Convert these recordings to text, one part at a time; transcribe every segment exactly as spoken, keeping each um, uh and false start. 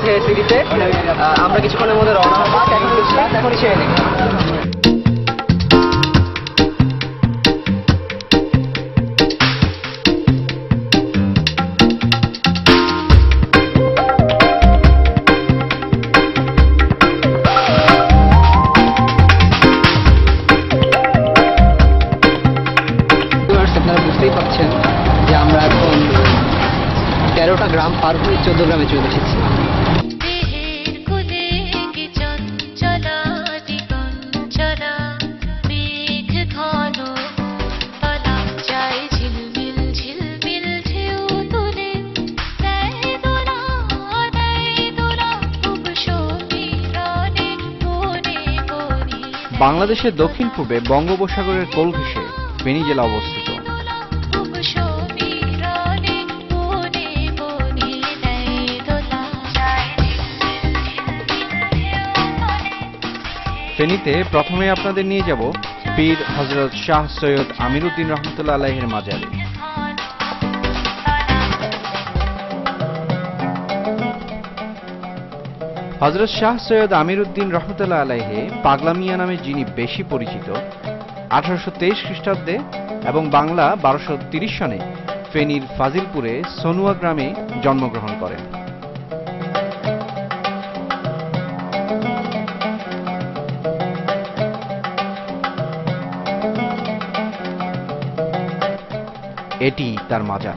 মধ্যে সিরিজে আমরা কিছুক্ষণের মধ্যে রওনা হবো। এখনই ছেড়ে নিই। আপনারা বুঝতেই পারছেন যে আমরা এখন তেরোটা গ্রাম পার হয়ে চোদ্দ গ্রামে চলে এসেছি। বাংলাদেশের দক্ষিণ পূর্বে বঙ্গোপসাগরের কোল ঘেঁষে ফেনী জেলা অবস্থিত। ফেনীতে প্রথমে আপনাদের নিয়ে যাব পীর হযরত শাহ সৈয়দ আমিরউদ্দিন রহমতুল্লাহ আলাইহির মাজারে। হযরত শাহ সৈয়দ আমিরউদ্দিন রহমতুল্লাহ আলাইহি পাগলা মিয়া নামে যিনি বেশি পরিচিত, আঠারোশো তেইশ খ্রিস্টাব্দে এবং বাংলা বারোশো তিরিশ সনে ফেনীর ফাজিলপুরে সনুয়া গ্রামে জন্মগ্রহণ করেন। এটি তার মাজার।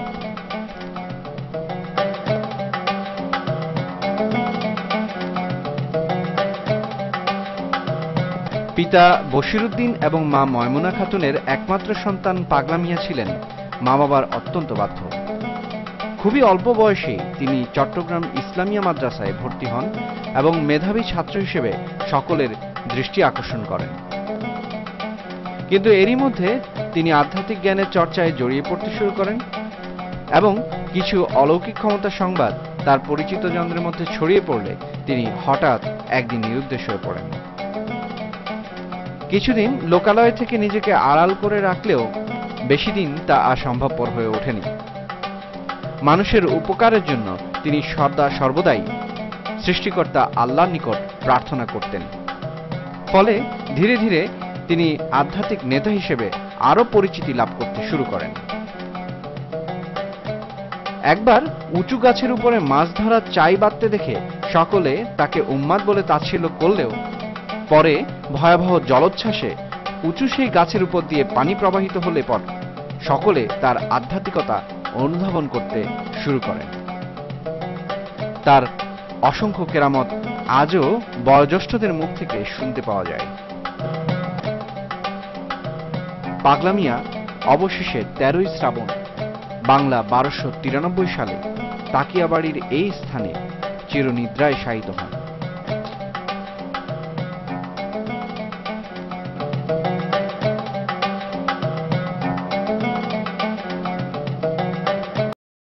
পিতা বশিরউদ্দিন এবং মা ময়মুনা খাতুনের একমাত্র সন্তান পাগলা মিয়া ছিলেন মা বাবার অত্যন্ত বাধ্য। খুবই অল্প বয়সে তিনি চট্টগ্রাম ইসলামিয়া মাদ্রাসায় ভর্তি হন এবং মেধাবী ছাত্র হিসেবে সকলের দৃষ্টি আকর্ষণ করেন। কিন্তু এরই মধ্যে তিনি আধ্যাত্মিক জ্ঞানের চর্চায় জড়িয়ে পড়তে শুরু করেন এবং কিছু অলৌকিক ক্ষমতার সংবাদ তার পরিচিত জনদের মধ্যে ছড়িয়ে পড়লে তিনি হঠাৎ একদিন নিরুদ্দেশ হয়ে পড়েন। কিছুদিন লোকালয় থেকে নিজেকে আড়াল করে রাখলেও বেশি দিন তা আর সম্ভবপর হয়ে ওঠেনি। মানুষের উপকারের জন্য তিনি সদা সর্বদাই সৃষ্টিকর্তা আল্লাহর নিকট প্রার্থনা করতেন। ফলে ধীরে ধীরে তিনি আধ্যাত্মিক নেতা হিসেবে আরো পরিচিতি লাভ করতে শুরু করেন। একবার উঁচু গাছের উপরে মাছ ধরার চাই বাঁধতে দেখে সকলে তাকে উম্মাদ বলে তাচ্ছিল্য করলেও পরে ভয়াবহ জলোচ্ছ্বাসে উঁচু সেই গাছের উপর দিয়ে পানি প্রবাহিত হলে পর সকলে তার আধ্যাত্মিকতা অনুধাবন করতে শুরু করেন। তার অসংখ্য কেরামত আজও বয়োজ্যেষ্ঠদের মুখ থেকে শুনতে পাওয়া যায়। পাগলা মিয়া অবশেষে তেরোই শ্রাবণ বাংলা বারোশো তিরানব্বই সালে তাকিয়াবাড়ির এই স্থানে চিরনিদ্রায় শায়িত হন।